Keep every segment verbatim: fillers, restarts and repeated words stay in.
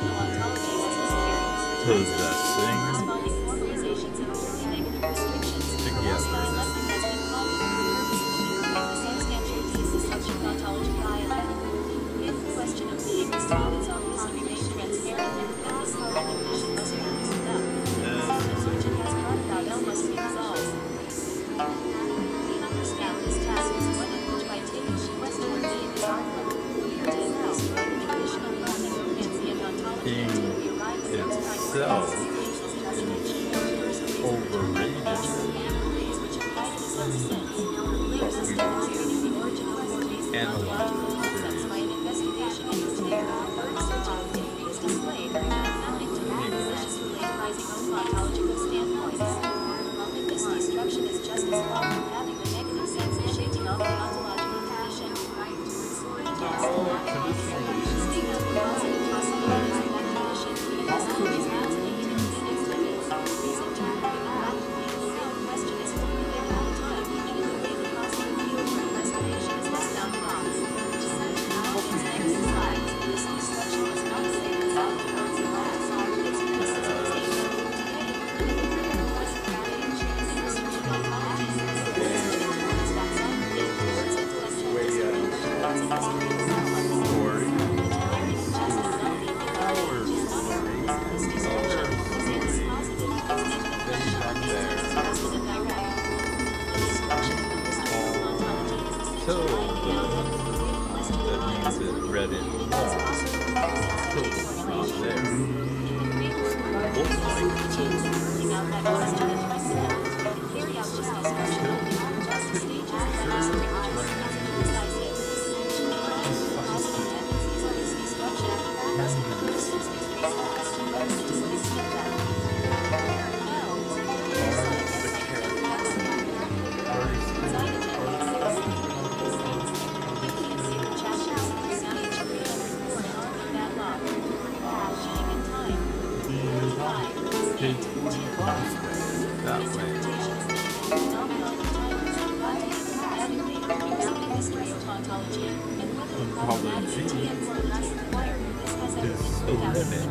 possessing together. Itself is overrated, but we analyze This destruction is just as far from having the negative sense of shaking off the ontological passion. Speak of the positive possibilities of that condition, and this always adds an inconvenience to it. These interpreting rapidly, the real question is formulated all the time, and in the way the possible field for investigation is less down cross. To such analysis negative sides, this destruction was not safe without the words of last. Its criticism So, that means it read it more. So it's not there. Looks like that way. Ontology is a limit.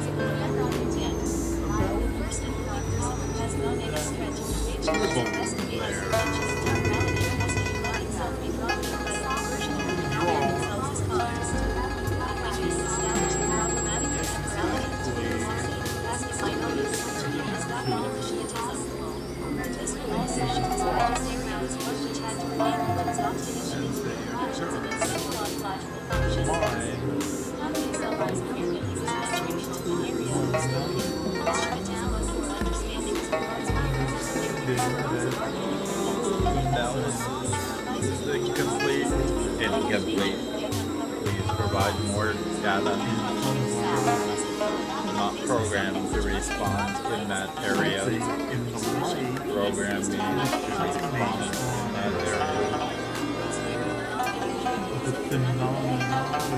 This is the complete incomplete. Please provide more data. Not programmed to respond in that area. Programming to respond in that area. The phenomenology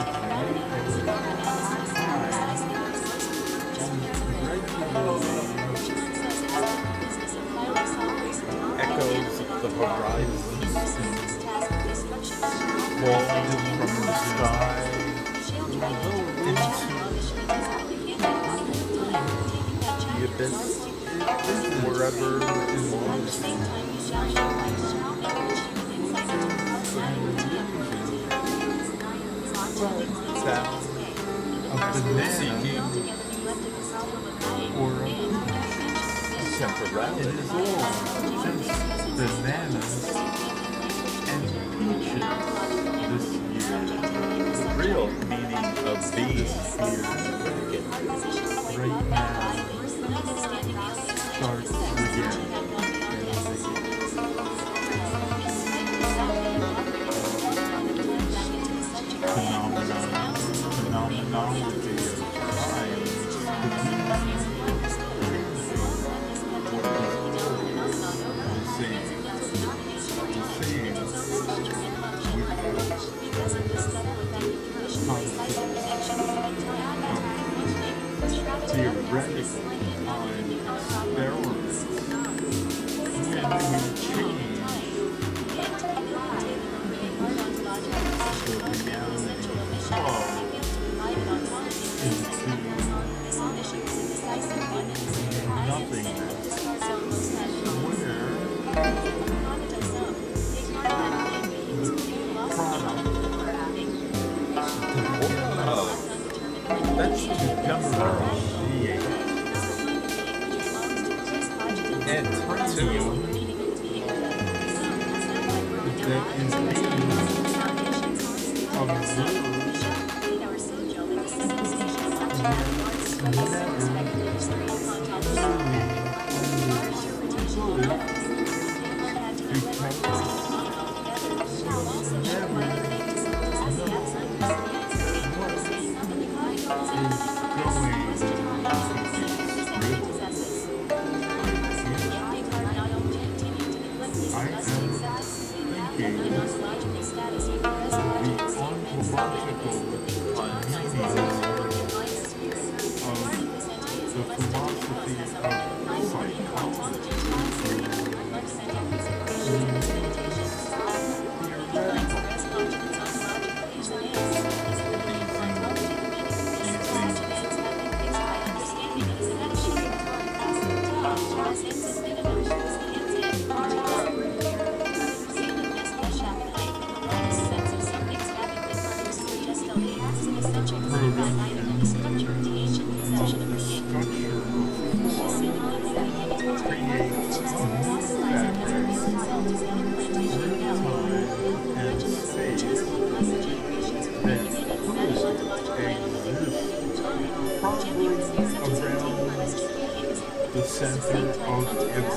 Echoes of the horizon falling from the sky into the abyss, wherever it belongs. Sound of banana seeking or temporality. it is all just bananas and peaches this year. The real meaning of being Right now starts again. Phenomenon, phenomenology of time, the meaning, theoretical time experiments when we change the reality flow into that's to differentiate And two, that is being observed the center of its